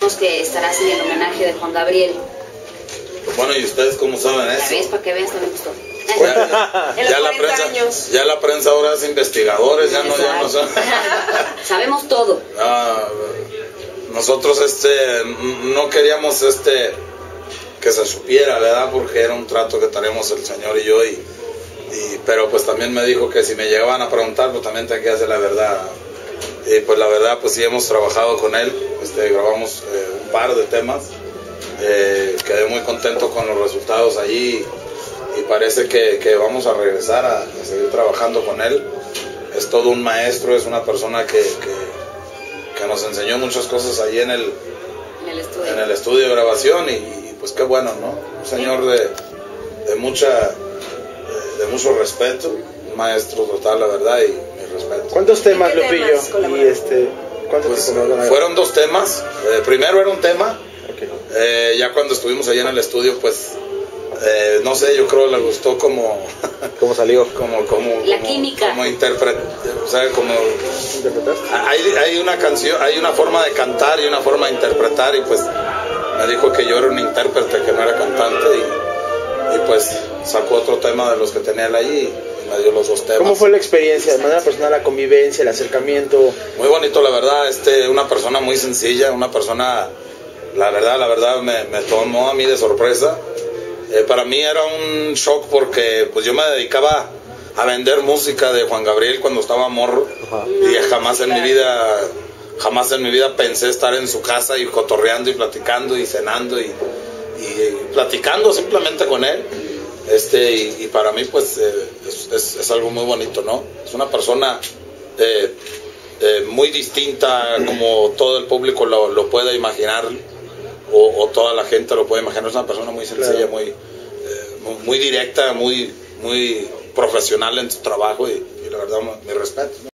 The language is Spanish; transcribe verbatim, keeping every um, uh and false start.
que estarás en el homenaje de Juan Gabriel. Bueno, ¿y ustedes cómo saben eso? Ya ves, para que veas, también gustó. Ya, ya, ya la prensa, años. ya la prensa ahora es investigadores, ya no, ya no son. Sabemos todo. Ah, nosotros este no queríamos este que se supiera, ¿verdad? Porque era un trato que tenemos el señor y yo, y, y pero pues también me dijo que si me llegaban a preguntar, pues también tenía que hacer la verdad. Y pues la verdad, pues sí hemos trabajado con él, este, grabamos eh, un par de temas, eh, quedé muy contento con los resultados allí, y parece que, que vamos a regresar a, a seguir trabajando con él. Es todo un maestro, es una persona que, que, que nos enseñó muchas cosas allí en el, en el estudio, en el estudio de grabación, y, y pues qué bueno, ¿no? Un señor de, de, mucha, de, de mucho respeto, un maestro total, la verdad, y mi respeto. ¿Cuántos temas, Lupillo? Y este, ¿cuántos pues, temas? Fueron dos temas. Eh, primero era un tema, okay. eh, ya cuando estuvimos allá en el estudio, pues Eh, no sé, yo creo que le gustó como cómo salió, como como la como, química, como interpret, o sea, como hay, hay una canción, hay una forma de cantar y una forma de interpretar, y pues me dijo que yo era un intérprete, que no era cantante, y, y pues sacó otro tema de los que tenía él allí y me dio los dos temas. ¿Cómo fue la experiencia, de manera personal, la convivencia, el acercamiento? Muy bonito, la verdad. Este, una persona muy sencilla, una persona, la verdad, la verdad me, me tomó a mí de sorpresa. Eh, para mí era un shock porque pues yo me dedicaba a vender música de Juan Gabriel cuando estaba morro. Ajá. Y jamás en mi vida jamás en mi vida pensé estar en su casa y cotorreando y platicando y cenando y, y platicando simplemente con él. Este y, y para mí pues eh, es, es, es algo muy bonito, ¿no? Es una persona eh, eh, muy distinta, como todo el público lo, lo puede imaginar. O, o toda la gente lo puede imaginar. Es una persona muy sencilla, claro. muy, eh, muy, muy directa, muy, muy profesional en su trabajo, y, y la verdad, mi respeto.